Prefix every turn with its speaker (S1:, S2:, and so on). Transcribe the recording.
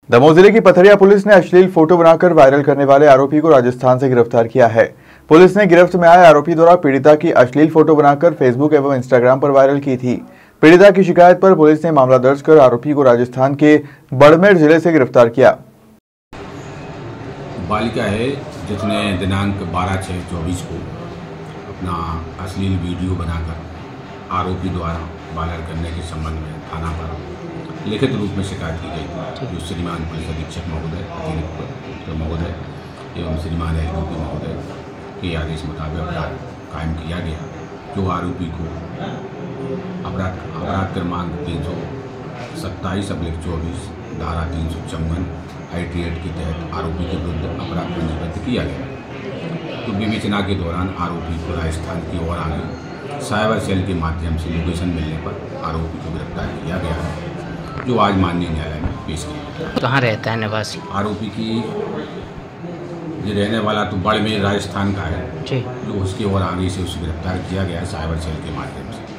S1: दमोह जिले की पथरिया पुलिस ने अश्लील फोटो बनाकर वायरल करने वाले आरोपी को राजस्थान से गिरफ्तार किया है। पुलिस ने गिरफ्त में आए आरोपी द्वारा पीड़िता की अश्लील फोटो बनाकर फेसबुक एवं इंस्टाग्राम पर वायरल की थी। पीड़िता की शिकायत पर पुलिस ने मामला दर्ज कर आरोपी को राजस्थान के बाड़मेर जिले से गिरफ्तार किया।
S2: बालिका है जिसने दिनांक 12/6/24 को अपना अश्लील वीडियो बनाकर आरोपी द्वारा वायरल करने के संबंध में थाना पर लिखित रूप में शिकायत की गई थी, जो श्रीमान पुलिस अधीक्षक महोदय, अतिरिक्त महोदय एवं श्रीमान एसडीओपी महोदय के आदेश मुताबिक अपराध कायम किया गया, जो आरोपी को अपराध क्रमांक 327/24 धारा 354 IT के तहत आरोपी के विरुद्ध अपराध पंजीबद्ध किया गया। तो विवेचना के दौरान आरोपी को राजस्थान की ओर आगे साइबर सेल के माध्यम से लोकेशन मिलने पर आरोपी को गिरफ्तार किया गया है, जो आज माननीय न्यायालय में पेश किया गया।
S3: कहाँ रहता है निवासी?
S2: आरोपी की ये रहने वाला तो बाड़मेर राजस्थान का है, जो उसकी ओर आगे से उसे गिरफ्तार किया गया है साइबर सेल के माध्यम से।